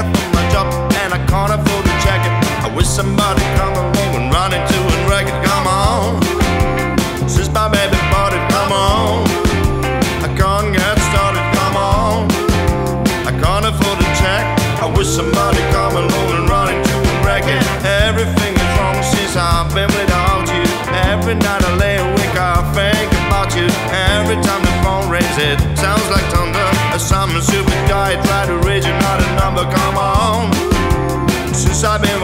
enough for my job, and I can't afford a jacket. I wish somebody come along and run into a racket. Come on, since my baby bought it, come on. I can't get started, come on. I can't afford a check. I wish somebody come along and run into a racket. Everything is wrong since I've been without you. Every night I lay awake, I think about you. Every time the phone rings, it sounds like thunder. Some stupid guy tried to reach another number, come on. Since I've been